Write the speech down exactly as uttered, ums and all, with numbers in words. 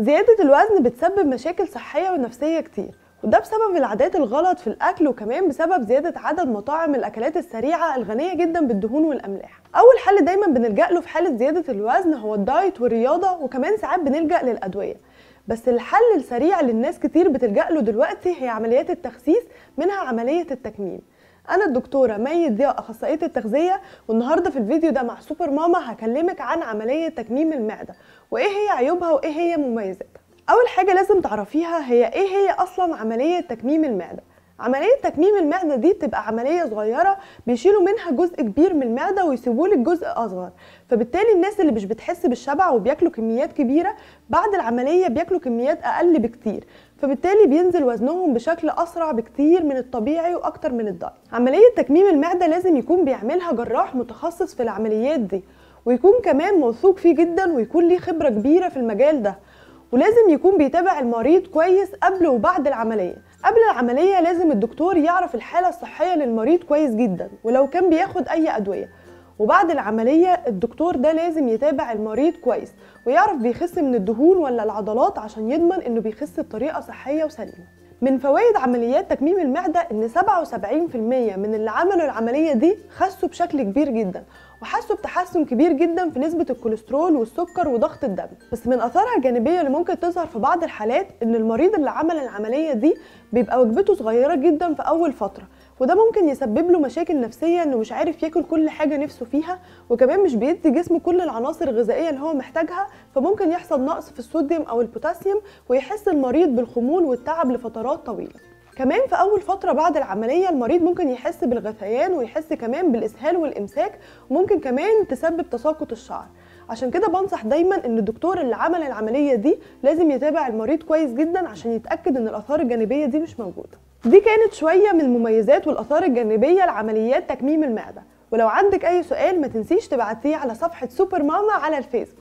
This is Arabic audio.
زيادة الوزن بتسبب مشاكل صحية ونفسية كتير، وده بسبب العادات الغلط في الأكل، وكمان بسبب زيادة عدد مطاعم الأكلات السريعة الغنية جدا بالدهون والأملاح. أول حل دايما بنلجأ له في حالة زيادة الوزن هو الدايت والرياضة، وكمان ساعات بنلجأ للأدوية. بس الحل السريع اللي الناس كتير بتلجأ له دلوقتي هي عمليات التخسيس، منها عملية التكميم. أنا الدكتورة مي ضياء، أخصائية التغذية، والنهاردة في الفيديو ده مع سوبر ماما هكلمك عن عملية تكميم المعدة وإيه هي عيوبها وإيه هي مميزاتها. أول حاجة لازم تعرفيها هي إيه هي أصلا عملية تكميم المعدة. عملية تكميم المعدة دي بتبقى عملية صغيرة بيشيلوا منها جزء كبير من المعدة ويسيبولك جزء أصغر، فبالتالي الناس اللي مش بتحس بالشبع وبياكلوا كميات كبيرة بعد العملية بياكلوا كميات أقل بكتير، فبالتالي بينزل وزنهم بشكل أسرع بكتير من الطبيعي وأكتر من الدايت. عملية تكميم المعدة لازم يكون بيعملها جراح متخصص في العمليات دي، ويكون كمان موثوق فيه جدا ويكون ليه خبرة كبيرة في المجال ده، ولازم يكون بيتابع المريض كويس قبل وبعد العملية. قبل العملية لازم الدكتور يعرف الحالة الصحية للمريض كويس جدا ولو كان بياخد أي أدوية، وبعد العملية الدكتور ده لازم يتابع المريض كويس ويعرف بيخس من الدهون ولا العضلات عشان يضمن إنه بيخس بطريقة صحية وسليمة. من فوائد عمليات تكميم المعدة إن سبعة وسبعين في المية من اللي عملوا العملية دي خسوا بشكل كبير جدا وحسوا بتحسن كبير جدا في نسبة الكوليسترول والسكر وضغط الدم. بس من آثارها الجانبية اللي ممكن تظهر في بعض الحالات إن المريض اللي عمل العملية دي بيبقى وجبته صغيرة جدا في أول فترة، وده ممكن يسبب له مشاكل نفسية إنه مش عارف ياكل كل حاجة نفسه فيها، وكمان مش بيدي جسمه كل العناصر الغذائية اللي هو محتاجها، فممكن يحصل نقص في الصوديوم أو البوتاسيوم ويحس المريض بالخمول والتعب لفترات طويلة. كمان في أول فترة بعد العملية المريض ممكن يحس بالغثيان ويحس كمان بالإسهال والإمساك، وممكن كمان تسبب تساقط الشعر. عشان كده بنصح دايما ان الدكتور اللي عمل العملية دي لازم يتابع المريض كويس جدا عشان يتأكد ان الآثار الجانبية دي مش موجودة. دي كانت شوية من المميزات والآثار الجانبية لعمليات تكميم المعدة، ولو عندك أي سؤال ما تنسيش تبعتيه على صفحة سوبر ماما على الفيسبوك.